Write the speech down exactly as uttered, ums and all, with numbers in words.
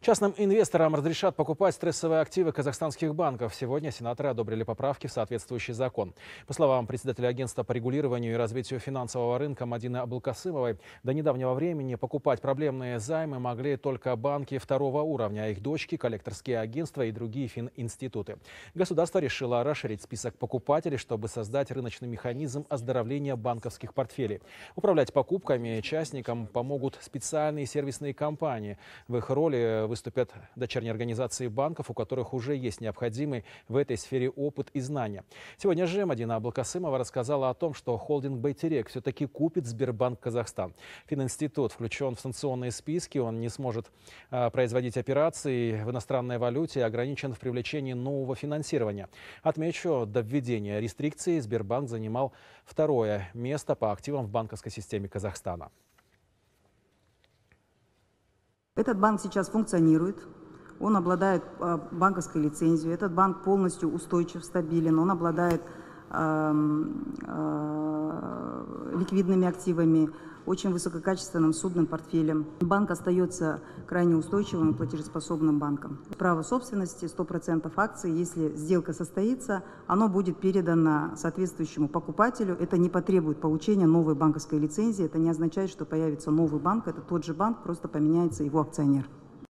Частным инвесторам разрешат покупать стрессовые активы казахстанских банков. Сегодня сенаторы одобрили поправки в соответствующий закон. По словам председателя агентства по регулированию и развитию финансового рынка Мадины Абылкасымовой, до недавнего времени покупать проблемные займы могли только банки второго уровня, а их дочки, коллекторские агентства и другие фининституты. Государство решило расширить список покупателей, чтобы создать рыночный механизм оздоровления банковских портфелей. Управлять покупками частникам помогут специальные сервисные компании. В их роли выступят дочерние организации банков, у которых уже есть необходимый в этой сфере опыт и знания. Сегодня же Мадина Абылкасымова рассказала о том, что холдинг «Байтерек» все-таки купит Сбербанк Казахстан. Фининститут включен в санкционные списки, он не сможет а, производить операции в иностранной валюте и ограничен в привлечении нового финансирования. Отмечу, до введения рестрикций Сбербанк занимал второе место по активам в банковской системе Казахстана. Этот банк сейчас функционирует, он обладает банковской лицензией, этот банк полностью устойчив, стабилен, он обладает э, э, ликвидными активами, очень высококачественным судным портфелем. Банк остается крайне устойчивым и платежеспособным банком. Право собственности, сто процентов акций, если сделка состоится, оно будет передано соответствующему покупателю. Это не потребует получения новой банковской лицензии, это не означает, что появится новый банк, это тот же банк, просто поменяется его акционер.